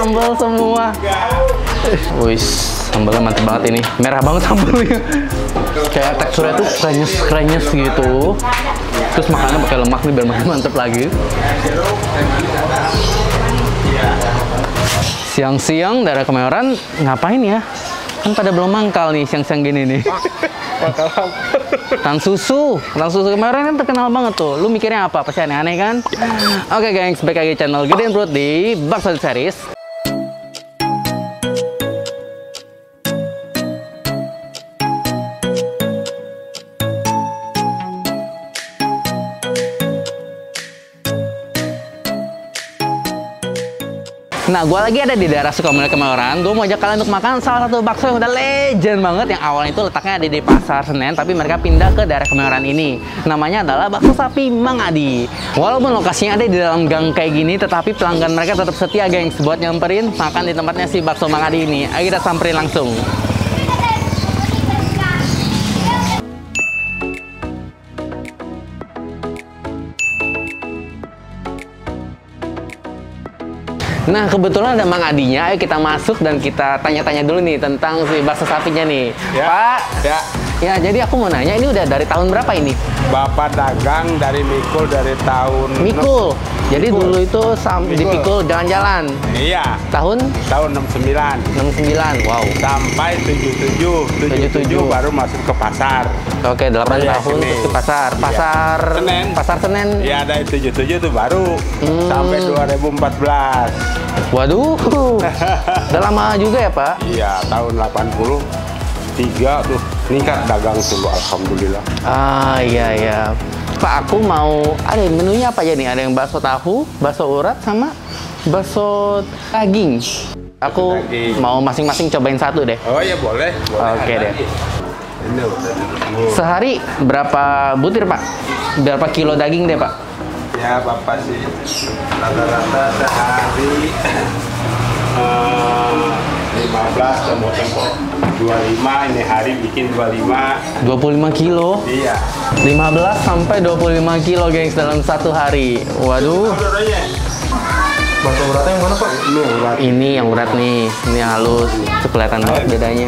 sambal semua. Wih, sambalnya mantep banget ini. Merah banget sambalnya. Kayak teksturnya tuh krenyes gitu. Terus makannya pakai lemak nih biar makin mantep lagi. Siang-siang daerah Kemayoran ngapain ya? Kan pada belum mangkal nih siang-siang gini nih. Tang susu Kemayoran kan terkenal banget tuh. Lu mikirnya apa? Pasti aneh-aneh kan? Oke gengs, balik lagi channel Gedein Perut di Bakso Series. Nah, gue lagi ada di daerah Sukamulya Kemayoran. Gue mau ajak kalian untuk makan salah satu bakso yang udah legend banget. Yang awalnya itu letaknya ada di Pasar Senen, tapi mereka pindah ke daerah Kemayoran ini. Namanya adalah Bakso Sapi Mang Adi. Walaupun lokasinya ada di dalam gang kayak gini, tetapi pelanggan mereka tetap setia, gengs, buat nyamperin makan di tempatnya si Bakso Mang Adi ini. Ayo kita samperin langsung. Nah, kebetulan ada Mang Adinya. Ayo kita masuk dan kita tanya-tanya dulu nih tentang si bakso sapinya nih. Ya, Pak. Ya. Ya, jadi aku mau nanya, ini udah dari tahun berapa ini? Bapak dagang dari Mikul dari tahun... Mikul? Jadi Mikul. Dulu itu di Mikul jalan-jalan? Iya. Tahun? Tahun 69. 69, wow. Sampai 77 baru masuk ke pasar. Oke, 8 tahun terus ke pasar. Pasar Senen. Pasar Senen? Iya, dari 77 itu baru. Sampai 2014. Waduh, udah lama juga ya Pak? Iya, tahun 83 tuh meningkat dagang dulu, alhamdulillah. Ah iya. Pak, aku mau, ada menunya apa aja nih? Ada yang bakso tahu, bakso urat, sama bakso daging. Aku mau masing-masing cobain satu deh. Oh iya, boleh. Oke deh. Sehari berapa butir Pak? Berapa kilo daging deh Pak? Ya Bapak sih rata-rata sehari 15 tempo 25, ini hari bikin 25 kilo? Iya, 15 sampai 25 kilo gengs dalam satu hari. Waduh. bakso uratnya yang mana Pak? Ini yang urat nih, ini yang halus. Itu kelihatan banget bedanya.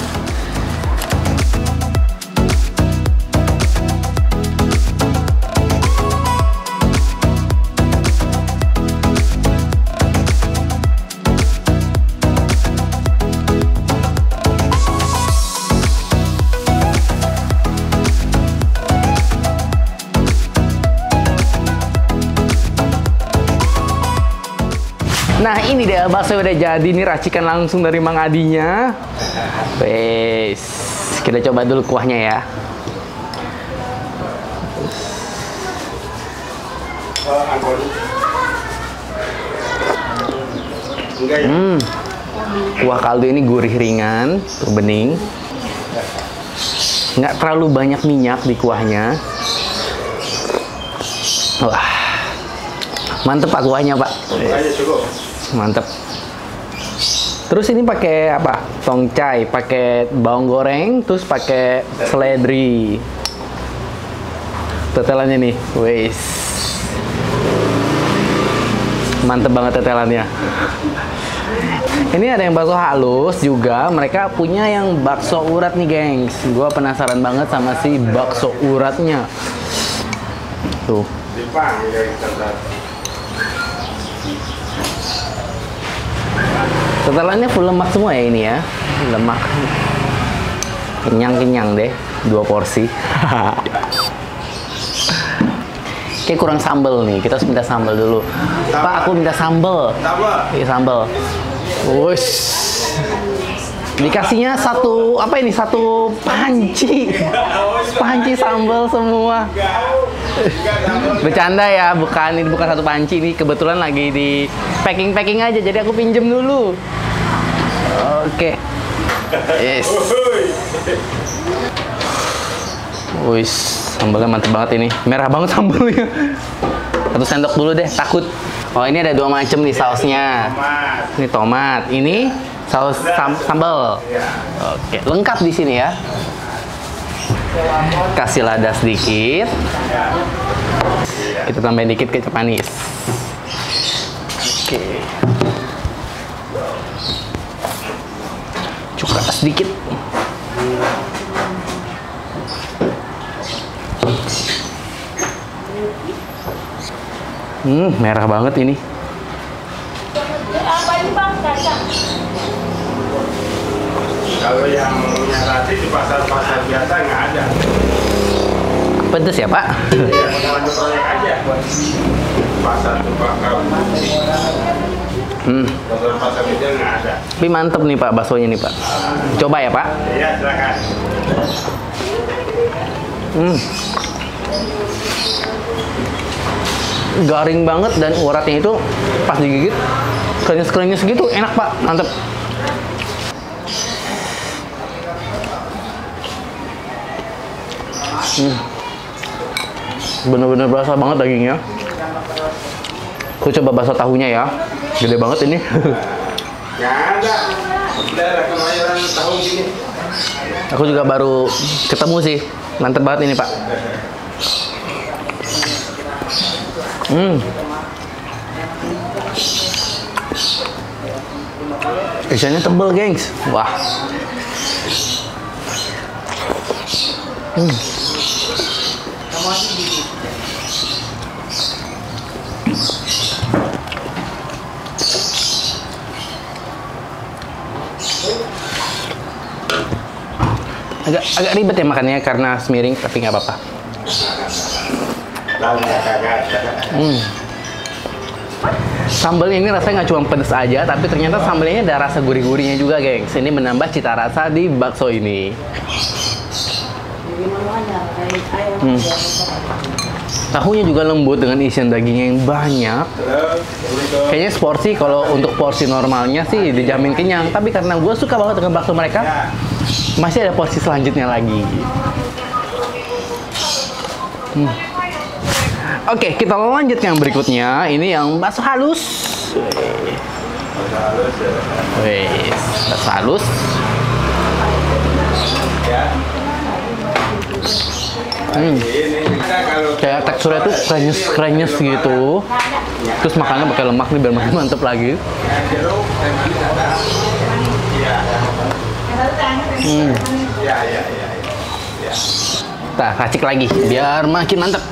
Nah, ini dia bakso udah jadi nih, racikan langsung dari Mang Adinya. Wes, kita coba dulu kuahnya ya. Kuah kaldu ini gurih ringan, bening. Nggak terlalu banyak minyak di kuahnya. Wah, mantep Pak kuahnya Pak. Mantep. Terus ini pakai apa? Tongcai, pakai bawang goreng, terus pakai seledri. Tetelannya nih, wes. Mantep banget tetelannya. Ini ada yang bakso halus juga. Mereka punya yang bakso urat nih, gengs. Gua penasaran banget sama si bakso uratnya. Tuh. Tetelannya full lemak semua ya ini ya. Lemak. Kenyang-kenyang deh. 2 porsi. Kayak kurang sambal nih. Kita harus minta sambal dulu. Pak, aku minta sambal. Iya, sambal. Wush. Dikasihnya satu, apa ini? Satu panci. Panci sambal semua. Bercanda ya, ini bukan satu panci, ini kebetulan lagi di packing aja, jadi aku pinjem dulu. Oke. Yes. Wih, sambalnya mantep banget ini. Merah banget sambalnya. 1 sendok dulu deh, takut. Oh, ini ada 2 macam nih sausnya. Ini tomat, ini saus sambal. Oke, lengkap di sini ya. Kasih lada sedikit. Kita tambahin dikit kecap manis. Oke. Cuka sedikit. Merah banget ini. Kalau yang rati di pasar-pasar biasa nggak ada. Pedes ya, Pak? Iya, mau proyek aja buat pasar tembakau. Pasar itu nggak ada. Tapi mantep nih Pak baksonya nih Pak. Coba ya Pak. Iya, silakan. Garing banget dan uratnya itu pas digigit krenyes-krenyes gitu, enak Pak, mantep. Bener-bener berasa banget dagingnya. Aku coba bakso tahunya ya, gede banget ini. Nggak ada. Daerah Kemayoran tahu gini. Aku juga baru ketemu sih, mantep banget ini Pak. Isiannya tebel gengs, wah. Agak ribet ya makannya karena semiring, tapi nggak apa-apa. Sambal ini rasanya nggak cuma pedas aja, tapi ternyata sambalnya ada rasa gurih-gurihnya juga, gengs. Ini menambah cita rasa di bakso ini. Tahunya juga lembut dengan isian dagingnya yang banyak. Kayaknya seporsi, kalau untuk porsi normalnya sih dijamin kenyang. Tapi karena gue suka banget dengan bakso mereka, masih ada porsi selanjutnya lagi. Oke, kita lanjut yang berikutnya. Ini yang bakso halus. Wes, bakso halus. Kayak teksturnya tuh krenyes gitu. Terus makannya pakai lemak nih biar makin mantep lagi. Kita racik lagi biar makin mantep.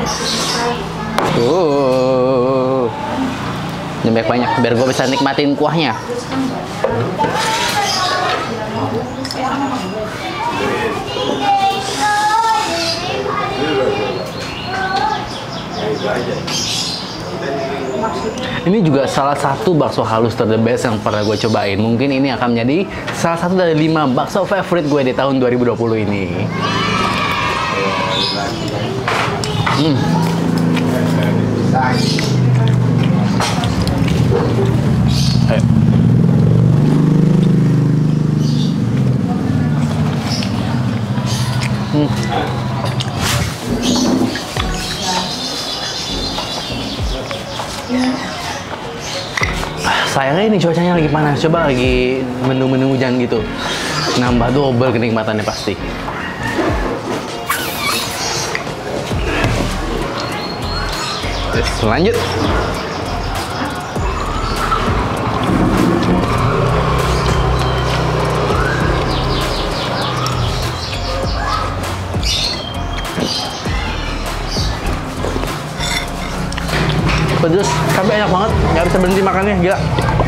Ini banyak biar gue bisa nikmatin kuahnya. Ini juga salah satu bakso halus ter the best yang pernah gue cobain. Mungkin ini akan menjadi salah satu dari 5 bakso favorit gue di tahun 2020 ini. Sayangnya ini cuacanya lagi panas, coba lagi mendung-mendung hujan gitu, nambah double kenikmatannya pasti. Terus lanjut. Pedes, tapi enak banget, nggak bisa berhenti makannya, gila.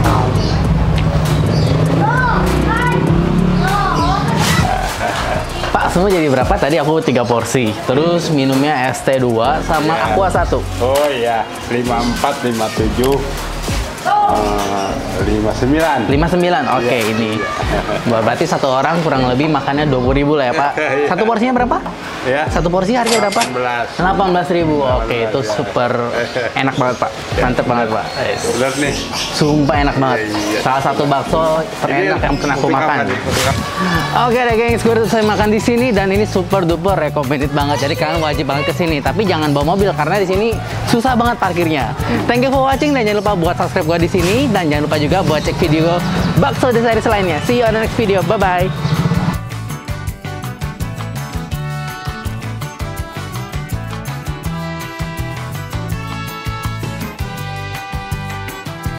Pak, semua jadi berapa? Tadi aku 3 porsi, terus minumnya es teh 2 sama aqua 1. Oh iya, 54, 57, 59. 59, oke, ini. Berarti satu orang kurang lebih makannya 20.000 lah ya Pak. Satu porsinya berapa? Ya. Satu porsi harga berapa? 18.000. Oke, itu super enak banget Pak. Mantep banget Pak. Lihat nih. Sumpah enak banget. Salah satu bakso terenak yang pernah aku makan. Oke deh gengs, gue udah selesai makan di sini dan ini super duper recommended banget. Jadi kalian wajib banget kesini. Tapi jangan bawa mobil karena di sini susah banget parkirnya. Thank you for watching dan jangan lupa buat subscribe gue di sini dan jangan lupa juga buat cek video bakso di series lainnya. See you on the next video. Bye bye.